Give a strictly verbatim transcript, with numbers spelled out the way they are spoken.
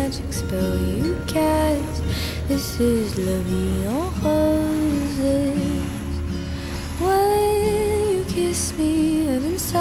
magic spell you cast. This is La Vie en Roses. When you kiss me